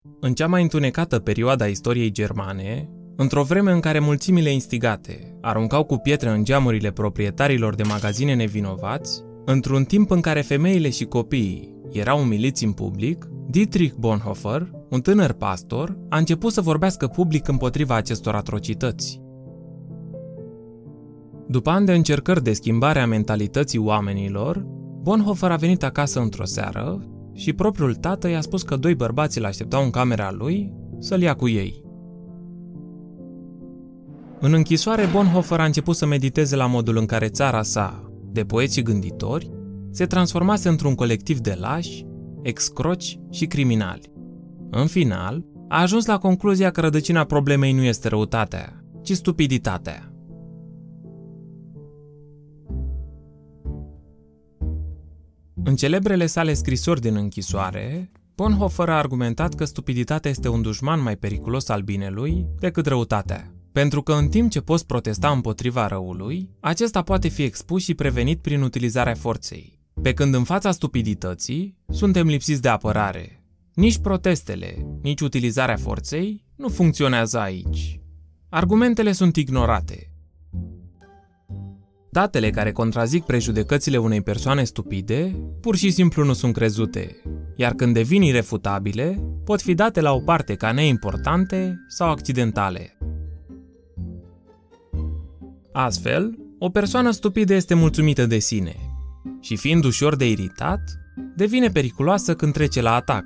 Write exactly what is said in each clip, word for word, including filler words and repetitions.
În cea mai întunecată perioadă a istoriei germane, într-o vreme în care mulțimile instigate aruncau cu pietre în geamurile proprietarilor de magazine nevinovați, într-un timp în care femeile și copiii erau umiliți în public, Dietrich Bonhoeffer, un tânăr pastor, a început să vorbească public împotriva acestor atrocități. După ani de încercări de schimbare a mentalității oamenilor, Bonhoeffer a venit acasă într-o seară și propriul tată i-a spus că doi bărbați îl așteptau în camera lui să-l ia cu ei. În închisoare, Bonhoeffer a început să mediteze la modul în care țara sa, de poeți și gânditori, se transformase într-un colectiv de lași, excroci și criminali. În final, a ajuns la concluzia că rădăcina problemei nu este răutatea, ci stupiditatea. În celebrele sale scrisori din închisoare, Bonhoeffer a argumentat că stupiditatea este un dușman mai periculos al binelui decât răutatea, pentru că în timp ce poți protesta împotriva răului, acesta poate fi expus și prevenit prin utilizarea forței, pe când în fața stupidității suntem lipsiți de apărare. Nici protestele, nici utilizarea forței nu funcționează aici. Argumentele sunt ignorate. Datele care contrazic prejudecățile unei persoane stupide pur și simplu nu sunt crezute, iar când devin irefutabile, pot fi date la o parte ca neimportante sau accidentale. Astfel, o persoană stupidă este mulțumită de sine și, fiind ușor de iritat, devine periculoasă când trece la atac.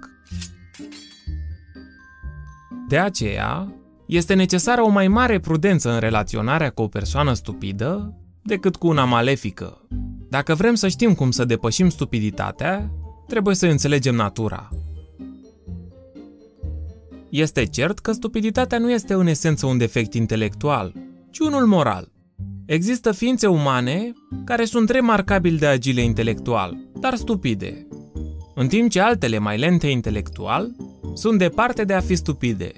De aceea, este necesară o mai mare prudență în relaționarea cu o persoană stupidă decât cu una malefică. Dacă vrem să știm cum să depășim stupiditatea, trebuie să înțelegem natura. Este cert că stupiditatea nu este în esență un defect intelectual, ci unul moral. Există ființe umane care sunt remarcabil de agile intelectual, dar stupide, în timp ce altele mai lente intelectual sunt departe de a fi stupide.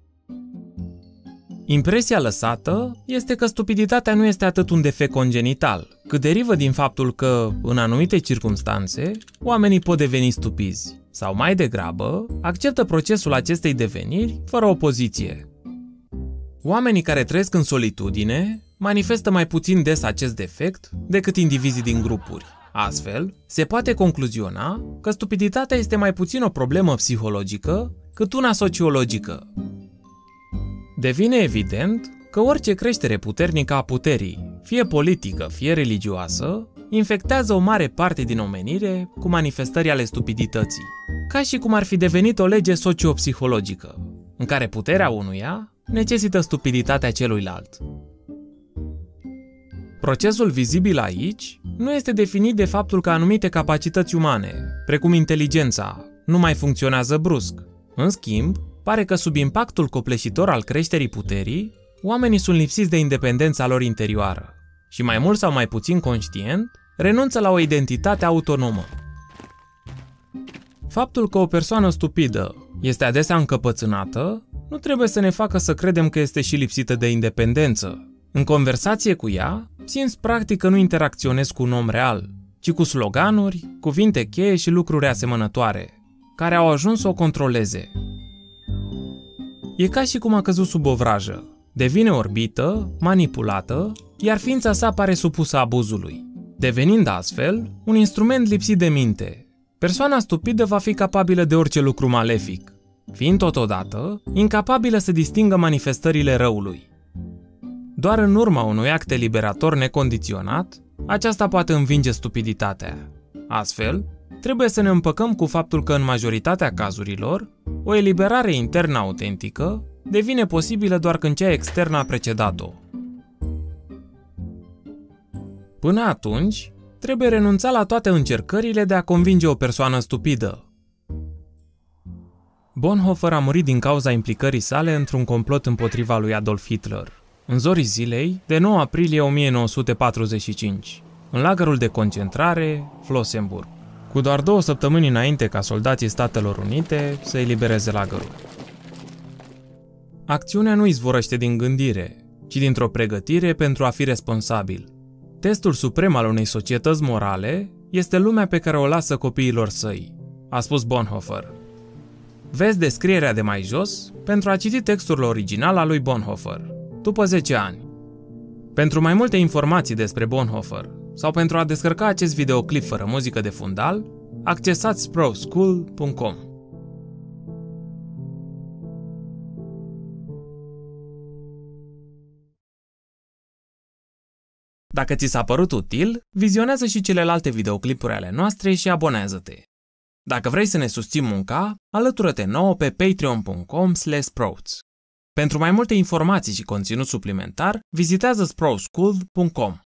Impresia lăsată este că stupiditatea nu este atât un defect congenital, cât derivă din faptul că, în anumite circumstanțe, oamenii pot deveni stupizi, sau mai degrabă, acceptă procesul acestei deveniri fără opoziție. Oamenii care trăiesc în solitudine manifestă mai puțin des acest defect decât indivizii din grupuri. Astfel, se poate concluziona că stupiditatea este mai puțin o problemă psihologică cât una sociologică. Devine evident că orice creștere puternică a puterii, fie politică, fie religioasă, infectează o mare parte din omenire cu manifestări ale stupidității, ca și cum ar fi devenit o lege sociopsihologică, în care puterea unuia necesită stupiditatea celuilalt. Procesul vizibil aici nu este definit de faptul că anumite capacități umane, precum inteligența, nu mai funcționează brusc. În schimb, pare că sub impactul copleșitor al creșterii puterii, oamenii sunt lipsiți de independența lor interioară și, mai mult sau mai puțin conștient, renunță la o identitate autonomă. Faptul că o persoană stupidă este adesea încăpățânată nu trebuie să ne facă să credem că este și lipsită de independență. În conversație cu ea, simți practic că nu interacționezi cu un om real, ci cu sloganuri, cuvinte cheie și lucruri asemănătoare, care au ajuns să o controleze. E ca și cum a căzut sub o vrajă, devine orbită, manipulată, iar ființa sa pare supusă abuzului, devenind astfel un instrument lipsit de minte. Persoana stupidă va fi capabilă de orice lucru malefic, fiind totodată incapabilă să distingă manifestările răului. Doar în urma unui act eliberator necondiționat, aceasta poate învinge stupiditatea. Astfel, trebuie să ne împăcăm cu faptul că în majoritatea cazurilor, o eliberare internă autentică devine posibilă doar când cea externă a precedat-o. Până atunci, trebuie renunța la toate încercările de a convinge o persoană stupidă. Bonhoeffer a murit din cauza implicării sale într-un complot împotriva lui Adolf Hitler, în zorii zilei de nouă aprilie o mie nouă sute patruzeci și cinci, în lagărul de concentrare Flossenburg, cu doar două săptămâni înainte ca soldații Statelor Unite să elibereze lagărul. Acțiunea nu izvorăște din gândire, ci dintr-o pregătire pentru a fi responsabil. Testul suprem al unei societăți morale este lumea pe care o lasă copiilor săi, a spus Bonhoeffer. Vezi descrierea de mai jos pentru a citi textul original al lui Bonhoeffer, după zece ani. Pentru mai multe informații despre Bonhoeffer sau pentru a descărca acest videoclip fără muzică de fundal, accesați sprout school punct com. Dacă ți s-a părut util, vizionează și celelalte videoclipuri ale noastre și abonează-te. Dacă vrei să ne susții munca, alătură-te nouă pe patreon punct com slash sprouts. Pentru mai multe informații și conținut suplimentar, vizitează sprout school punct com.